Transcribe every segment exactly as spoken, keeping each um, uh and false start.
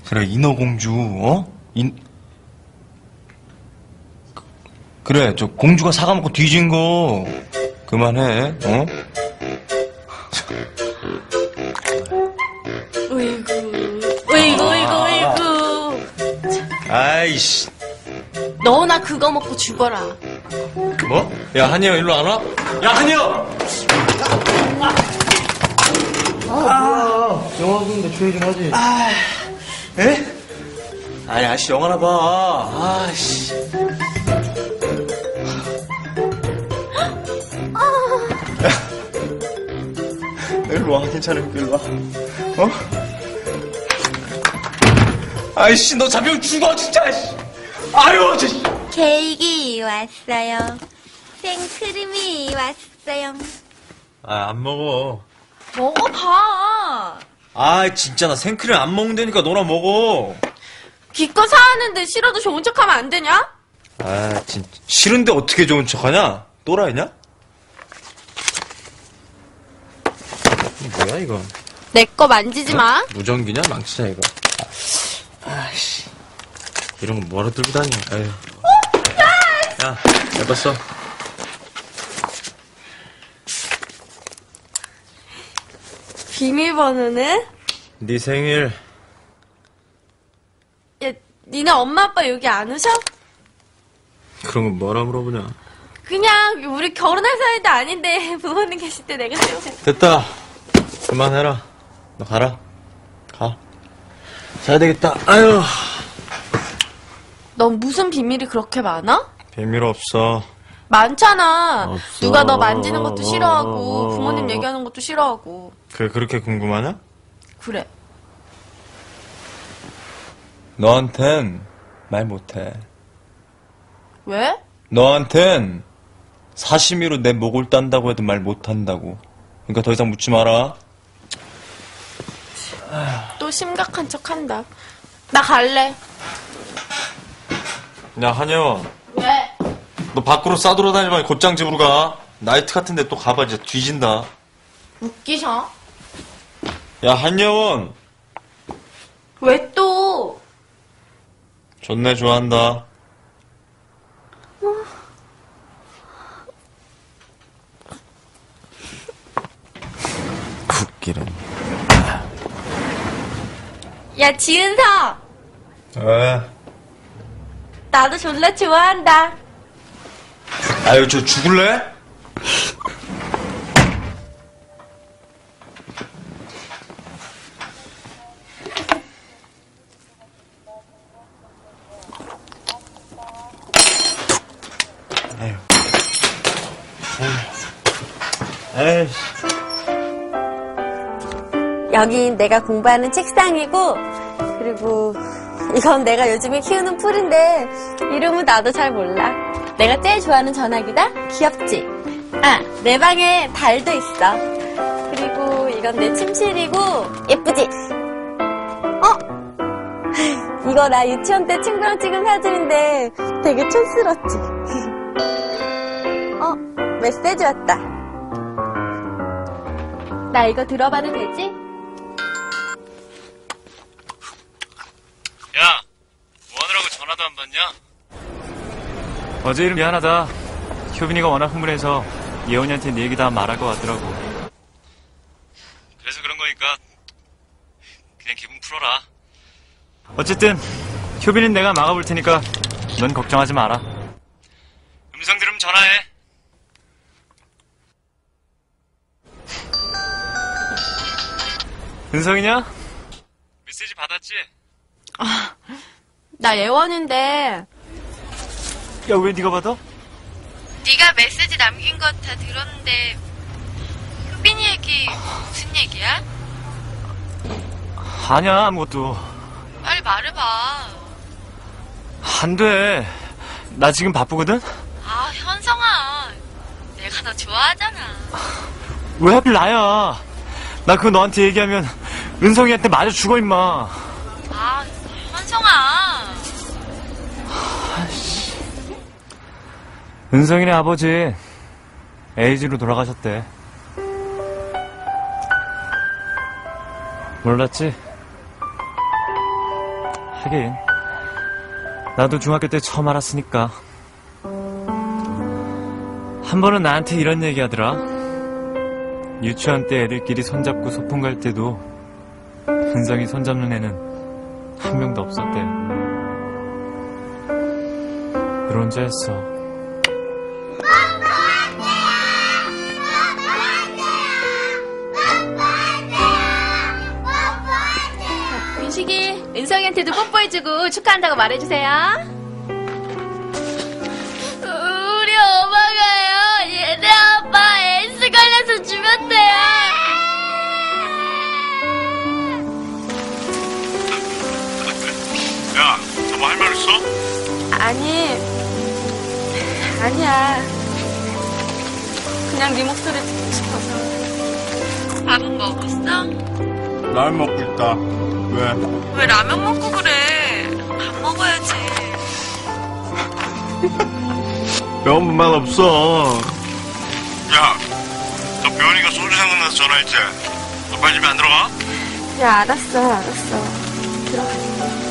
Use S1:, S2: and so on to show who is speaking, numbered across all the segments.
S1: 그래, 인어공주, 어? 인, 그래, 저 공주가 사과 먹고 뒤진 거 그만해, 어?
S2: 으이구, 으이구, 으이구, 으이구.
S1: 아이씨.
S2: 너 나 그거 먹고 죽어라.
S1: 뭐? 야, 한이야, 일로 안 와? 야, 한이야! 아, 뭐야. 영화 보는데 조용히 좀 하지. 아, 에? 아니, 아씨, 영화나 봐. 아씨. 일로 와, 괜찮으니까 일로 와. 어? 아이씨, 너 잡히면 죽어, 진짜. 아유, 저.
S3: 케이크 왔어요. 생크림이 왔어요.
S1: 아, 안 먹어.
S2: 먹어봐.
S1: 아, 진짜 나 생크림 안 먹는다니까 너나 먹어.
S2: 기껏 사왔는데 싫어도 좋은 척하면 안 되냐?
S1: 아, 진짜 싫은데 어떻게 좋은 척하냐? 또라이냐? 이거 뭐야 이거?
S2: 내 거 만지지 마.
S1: 무전기냐? 망치냐 이거? 아씨, 이런 거 뭐하러 들고 다녀? 아유. 야, 해봤어?
S2: 비밀번호는?
S1: 네 생일.
S2: 야, 니네 엄마 아빠 여기 안 오셔?
S1: 그런 거 뭐라 물어보냐?
S2: 그냥 우리 결혼할 사이도 아닌데 부모님 계실 때 내가 세우자.
S1: 됐다. 그만해라. 너 가라. 가. 자야 되겠다. 아유.
S2: 넌 무슨 비밀이 그렇게 많아?
S1: 비밀 없어.
S2: 많잖아.
S1: 없어.
S2: 누가 너 만지는 것도 싫어하고 부모님 얘기하는 것도 싫어하고.
S1: 그게 그렇게 궁금하냐?
S2: 그래.
S1: 너한텐 말 못해.
S2: 왜?
S1: 너한텐 사시미로 내 목을 딴다고 해도 말 못한다고. 그러니까 더 이상 묻지 마라.
S2: 또 심각한 척 한다. 나 갈래.
S1: 야, 한여원.
S2: 왜?
S1: 너 밖으로 싸돌아다니면 곧장 집으로 가. 나이트 같은데 또 가봐. 진짜 뒤진다.
S2: 웃기셔?
S1: 야, 한여원.
S2: 왜 또?
S1: 좋네, 좋아한다. 웃기는.
S2: 야, 지은서.
S1: 왜?
S2: 나도 졸라 좋아한다.
S1: 아유, 저 죽을래? 아유. 에이.
S3: 여긴 내가 공부하는 책상이고, 그리고 이건 내가 요즘에 키우는 풀인데 이름은 나도 잘 몰라. 내가 제일 좋아하는 전화기다? 귀엽지? 아, 내 방에 달도 있어. 그리고 이건 내 침실이고 예쁘지? 어? 이거 나 유치원 때 친구랑 찍은 사진인데 되게 촌스럽지? 어? 메시지 왔다. 나 이거 들어봐도 되지?
S4: 야, 뭐하느라고 전화도 안 받냐? 어제 일 미안하다. 효빈이가 워낙 흥분해서 예원이한테 네 얘기 다 말할 것 같더라고. 그래서 그런 거니까 그냥 기분 풀어라. 어쨌든 효빈이는 내가 막아볼 테니까 넌 걱정하지 마라. 음성 들으면 전화해. 은성이냐? 메시지 받았지?
S2: 아, 나 예원인데.
S4: 야, 왜 네가 받아?
S3: 네가 메시지 남긴 거 다 들었는데 효빈이 얘기 무슨 얘기야?
S4: 아니야, 아무것도.
S3: 빨리 말해봐.
S4: 안 돼. 나 지금 바쁘거든?
S3: 아, 현성아, 내가 너 좋아하잖아.
S4: 왜 하필 나야? 나 그거 너한테 얘기하면 은성이한테 맞아 죽어, 임마.
S3: 아, 현성아.
S4: 은성이네 아버지 에이즈로 돌아가셨대. 몰랐지? 하긴 나도 중학교 때 처음 알았으니까. 한 번은 나한테 이런 얘기 하더라. 유치원 때 애들끼리 손잡고 소풍 갈 때도 은성이 손잡는 애는 한 명도 없었대. 늘 혼자 했어.
S2: 민식이, 은성이한테도 뽀뽀해주고 축하한다고 말해주세요. 우리 엄마가요, 얘네 아빠 에이스 걸려서 죽었대요.
S5: 야, 너 뭐 할 말 있어?
S3: 아니, 아니야. 그냥 네 목소리 듣고 싶어서.
S2: 밥은 먹었어?
S5: 라면 먹고 있다. 왜?
S2: 왜 라면 먹고 그래? 밥 먹어야지.
S5: 면 맛 없어. 야, 너 병원이가 소주 생각나서 전화했지? 너 빨리 집에 안 들어가?
S3: 그래, 알았어, 알았어. 들어가.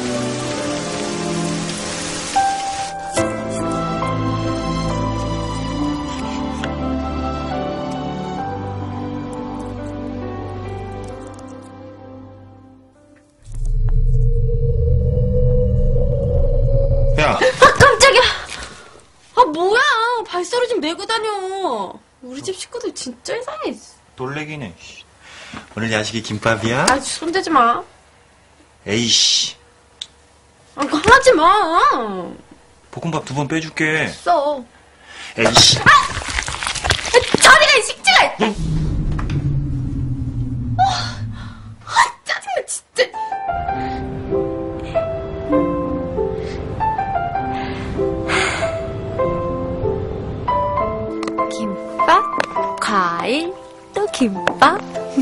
S5: 야,
S2: 아, 깜짝이야! 아, 뭐야! 발사로 좀 메고 다녀. 우리 집 식구들 진짜 이상해.
S5: 놀래기네. 오늘 야식이 김밥이야?
S2: 아, 손대지 마.
S5: 에이씨.
S2: 아, 하지 마.
S5: 볶음밥 두 번 빼줄게.
S2: 써.
S5: 에이씨.
S2: 저리가, 이 식지가! 아, 짜증나, 진짜.
S3: 김밥, 과일, 또 김밥.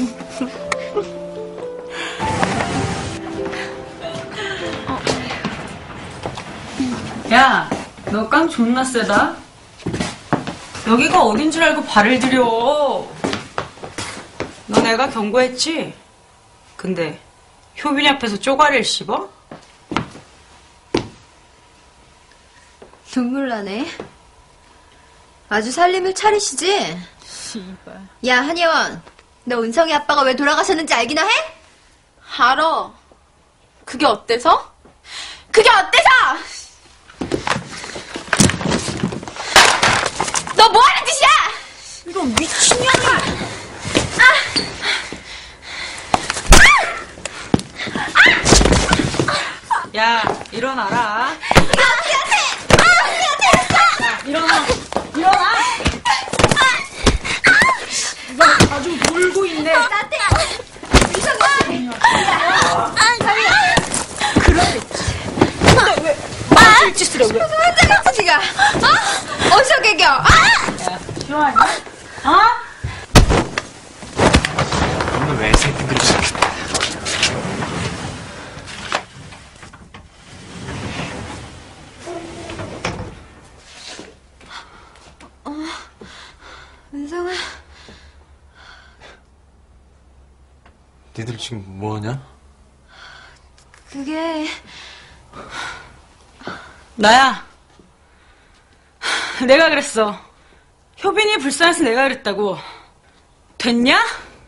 S6: 야, 너 깡 존나 세다. 여기가 어딘 줄 알고 발을 들여. 너 내가 경고했지? 근데 효빈이 앞에서 쪼가리를 씹어?
S7: 눈물 나네. 아주 살림을 차리시지?
S6: 씨발.
S7: 야, 한예원. 너 은성이 아빠가 왜 돌아가셨는지 알기나 해?
S2: 알아. 그게 어때서? 그게 어때서? 너 뭐 하는 짓이야?
S6: 이런 미친년아! 야, 일어나라. 야, 일어나. 일어나. 너 아주 놀고 있네.
S7: 아, 짓을 해, 왜? 혼자 지가 어? 어디서 개겨? 아!
S6: 싫어하냐? 어?
S4: 너는 왜 새끼들이 저렇게.
S7: 은성아.
S1: 니들 지금 뭐하냐?
S7: 그게
S6: 나야. 내가 그랬어. 효빈이 불쌍해서 내가 그랬다고. 됐냐?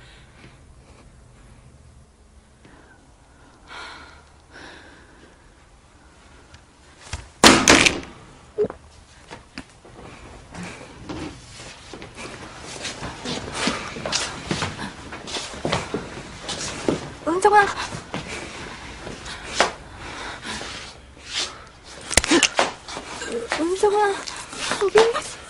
S3: 은성아. 은성아, 거기